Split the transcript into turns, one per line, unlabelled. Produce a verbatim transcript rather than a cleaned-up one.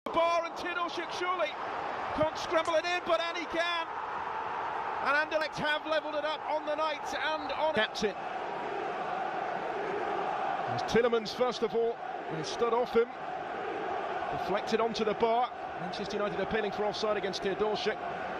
bar, and Teodosic surely can't scramble it in, but Hanni can. And Anderlecht have levelled it up on the night and on captain. As Tillemans first of all, he stood off him, deflected onto the bar. Manchester United appealing for offside against Teodosic.